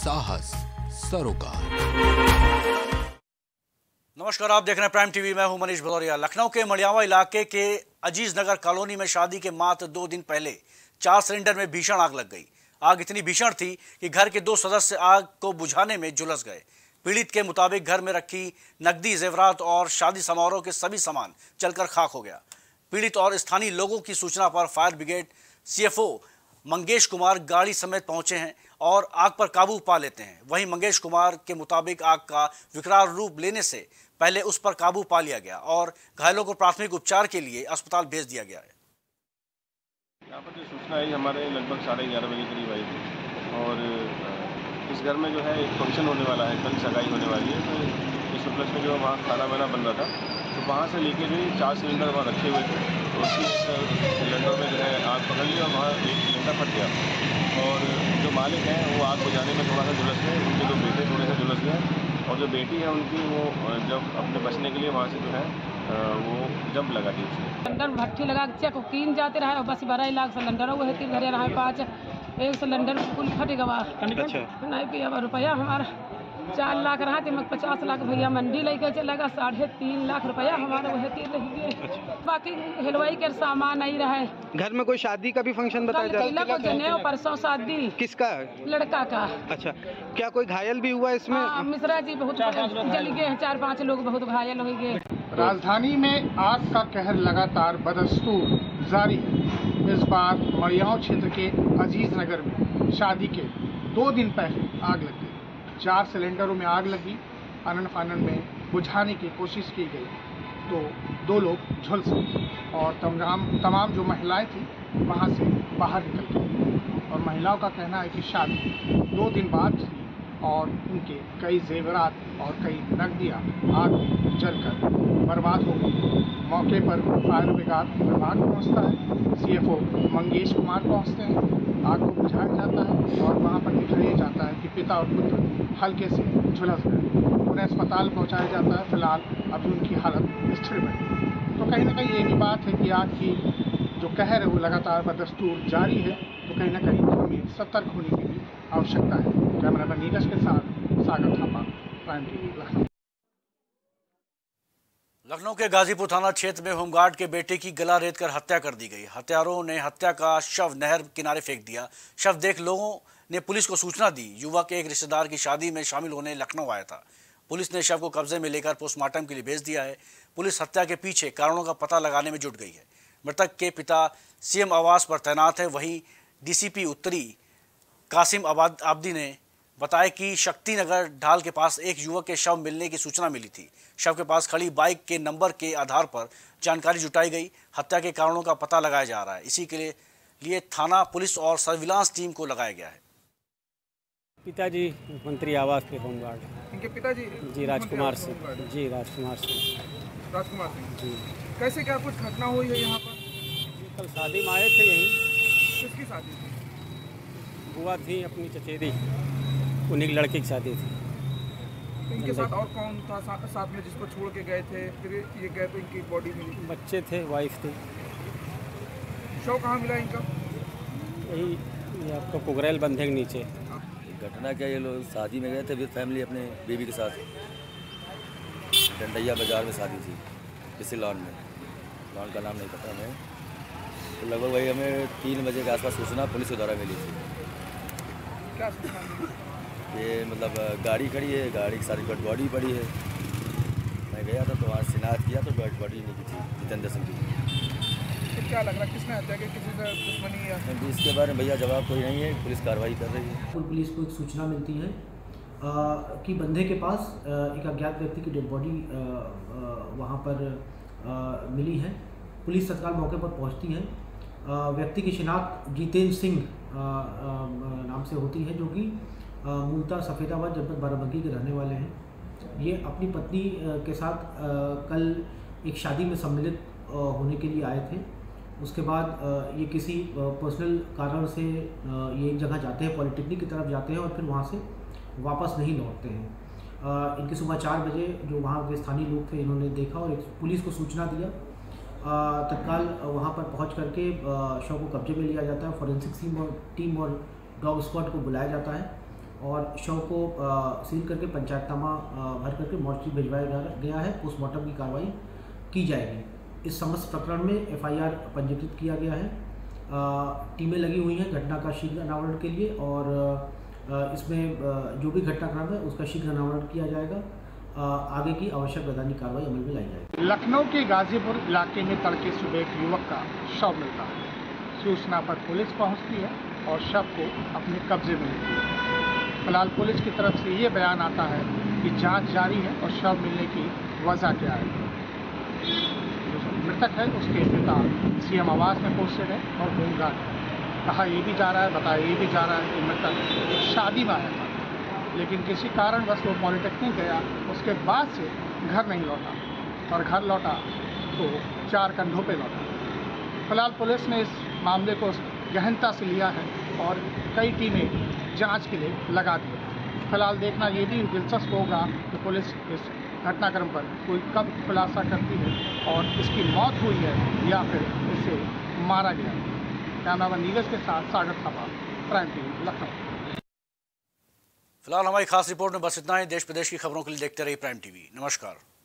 साहस सरोकार। नमस्कार, आप देख रहे हैं प्राइम टीवी। मैं हूं मनीष भदौरिया। लखनऊ के मड़ियावा इलाके के अजीज नगर कॉलोनी में शादी के मात्र 2 दिन पहले 4 सिलेंडर में भीषण आग लग गई। आग इतनी भीषण थी कि घर के 2 सदस्य आग को बुझाने में झुलस गए। पीड़ित के मुताबिक घर में रखी नकदी, जेवरात और शादी समारोह के सभी सामान जलकर खाक हो गया। पीड़ित और स्थानीय लोगों की सूचना पर fire brigade CFO Mangesh Kumar गाड़ी समेत पहुंचे हैं और आग पर काबू पा लेते हैं। वहीं मंगेश कुमार के मुताबिक आग का विकराल रूप लेने से पहले उस पर काबू पा लिया गया और घायलों को प्राथमिक उपचार के लिए अस्पताल भेज दिया गया है। यहाँ पर जो सूचना आई हमारे लगभग 11:30 बजे करीब आई थी और इस घर में जो है एक फंक्शन होने वाला है, कल सगाई होने वाली है। तो इस उपलक्ष्य में जो वहाँ खाना वाना बन रहा था, तो वहाँ से लेके भी 4 सिलेंडर वहाँ रखे हुए थे। तो उसी सिलेंडर में जो है आग पकड़ ली और वहाँ एक सिलेंडर फट गया और जो मालिक हैं वो आग बुझाने में थोड़ा सा झुलस गए। उनके 2 बेटे थोड़े से झुलस गए और जो बेटी है उनकी वो जब अपने बचने के लिए वहाँ से जो है वो जंप लगा दी उसने। सिलेंडर भट्टी लगा के चेक कीन जाते रहे और बस 12 लाख सिलेंडर वो है 3 घरे रहे 5 एक सिलेंडर कुल फट गवा। अच्छा नहीं पिया रुपया हमारा 4 लाख रहा थे, 50 लाख भैया मंडी लेके चलेगा 3.5 लाख रुपया हमारा वह तीर रही है। बाकी हलवाई के सामान नहीं रहे। घर में कोई शादी का भी फंक्शन बताया जा रहा है? जनेऊ परसों शादी। किसका? लड़का का। अच्छा, क्या कोई घायल भी हुआ इसमें? मिश्रा जी बहुत जल गए, 4-5 लोग बहुत घायल हो गए। राजधानी में आग का कहर लगातार बदस्तूर जारी है। इस बार मड़ियाव क्षेत्र के अजीज नगर में शादी के 2 दिन पहले आग लगी। 4 सिलेंडरों में आग लगी। आनन फानन में बुझाने की कोशिश की गई तो 2 लोग झुलस गए और तमाम जो महिलाएं थी वहां से बाहर निकल गई। और महिलाओं का कहना है कि शादी 2 दिन बाद थी और उनके कई जेवरात और कई नकदियाँ आग में जलकर बर्बाद हो गई। मौके पर फायर ब्रिगेड विभाग पहुँचता है, सीएफओ मंगेश कुमार पहुँचते हैं, आग को बुझाया जाता है और वहाँ पर दिखाया जाता है कि पिता और पुत्र हल्के से झुलस गए। उन्हें अस्पताल पहुँचाया जाता है। फिलहाल अभी उनकी हालत स्थिर है। तो कहीं ना कहीं ये भी बात है कि आग की जो कहर है वो लगातार बदस्तूर जारी है। तो कहीं ना कहीं हमें सतर्क होने की भी आवश्यकता है। कैमरामैन नीरज के साथ सागर थापा, प्राइम टीवी, लखनऊ। लखनऊ के गाजीपुर थाना क्षेत्र में होमगार्ड के बेटे की गला रेत कर हत्या कर दी गई। हत्यारों ने हत्या का शव नहर किनारे फेंक दिया। शव देख लोगों ने पुलिस को सूचना दी। युवक एक रिश्तेदार की शादी में शामिल होने लखनऊ आया था। पुलिस ने शव को कब्जे में लेकर पोस्टमार्टम के लिए भेज दिया है। पुलिस हत्या के पीछे कारणों का पता लगाने में जुट गई है। मृतक के पिता सीएम आवास पर तैनात है। वहीं डीसीपी उत्तरी कासिम आबदी ने बताया कि शक्ति नगर ढाल के पास एक युवक के शव मिलने की सूचना मिली थी। शव के पास खड़ी बाइक के नंबर के आधार पर जानकारी जुटाई गई। हत्या के कारणों का पता लगाया जा रहा है। इसी के लिए थाना पुलिस और सर्विलांस टीम को लगाया गया है। पिताजी मंत्री आवास पे होमगार्ड। इनके पिताजी जी राजकुमार सिंह। जी राजकुमार सिंह। राजकुमार सिंह जी। कैसे क्या कुछ घटना हुई है यहाँ पर? कल शादी में आए थे यहीं। किसकी शादी थी? बुआ थी अपनी चचेरी, उन्हीं की लड़की की शादी थी। इनके साथ और कौन था साथ में जिसको छोड़ के गए थे? फिर ये गए तो इनकी बॉडी मिली? बच्चे थे, वाइफ थी। शव कहाँ मिला इनका? यही आपको कुगरेल बंधे के नीचे। घटना क्या, ये लोग शादी में गए थे विद फैमिली अपने बीवी के साथ। डंडैया बाज़ार में शादी थी, किसी लॉन में, लॉन का नाम नहीं पता हमें। तो लगभग वही हमें 3 बजे के आसपास सूचना पुलिस के द्वारा मिली थी। क्या सूचना मिली? ये मतलब गाड़ी खड़ी है, गाड़ी की सारी डेड बॉडी पड़ी है। मैं गया था तो वहाँ शिनाख्त किया तो डेड बॉडी नहीं थी जितेंद्र सिंह की। तो क्या लग रहा है किसने हत्या की? किसी से दुश्मनी या? इसके बारे में भैया जवाब कोई नहीं है। पुलिस कार्रवाई कर रही है। पुलिस को एक सूचना मिलती है कि बंधे के पास एक अज्ञात व्यक्ति की डेड बॉडी वहाँ पर मिली है। पुलिस तत्काल मौके पर पहुँचती है। व्यक्ति की शिनाख्त जितेंद्र सिंह नाम से होती है, जो कि मूलतः सफ़ेदाबाद जनपद बाराबंकी के रहने वाले हैं। ये अपनी पत्नी के साथ कल एक शादी में सम्मिलित होने के लिए आए थे। उसके बाद ये किसी पर्सनल कारण से ये एक जगह जाते हैं, पॉलिटेक्निक की तरफ जाते हैं और फिर वहाँ से वापस नहीं लौटते हैं। इनके सुबह 4 बजे जो वहाँ के स्थानीय लोग थे, इन्होंने देखा और पुलिस को सूचना दिया। तत्काल वहाँ पर पहुँच करके शव को कब्जे में लिया जाता है। फॉरेंसिक टीम और डॉग स्क्वाड को बुलाया जाता है और शव को सील करके पंचायतनामा भर करके मॉर्चरी भिजवाया गया है। पोस्टमार्टम की कार्रवाई की जाएगी। इस समस्त प्रकरण में FIR पंजीकृत किया गया है। टीमें लगी हुई हैं घटना का शीघ्र अनावरण के लिए और इसमें जो भी घटनाक्रम है उसका शीघ्र अनावरण किया जाएगा। आगे की आवश्यक वैधानिक कार्रवाई अमल में लाई जाएगी। लखनऊ के गाजीपुर इलाके में तड़के सुबह एक युवक का शव मिलता है। सूचना पर पुलिस पहुंचती है और शव को अपने कब्जे में लेती है। फिलहाल पुलिस की तरफ से ये बयान आता है कि जांच जारी है और शव मिलने की वजह क्या है। जो मृतक है उसके पिता CM आवास में पोस्टेड है और होमगार्ड है। कहा ये भी जा रहा है, बताया ये भी जा रहा है कि मृतक शादी में आया था, लेकिन किसी कारणवश वो पॉलिटेक्निक गया, उसके बाद से घर नहीं लौटा और घर लौटा तो 4 कंधों पे लौटा। फिलहाल पुलिस ने इस मामले को गहनता से लिया है और कई टीमें जांच के लिए लगा दी है। फिलहाल देखना ये भी दिलचस्प होगा कि पुलिस इस घटनाक्रम पर कोई कब खुलासा करती है और इसकी मौत हुई है या फिर इसे मारा गया। कैमरामैन नीरज के साथ सागर थापा, प्राइम TV, लखनऊ। फिलहाल हमारी खास रिपोर्ट में बस इतना ही। देश प्रदेश की खबरों के लिए देखते रहिए प्राइम TV। नमस्कार।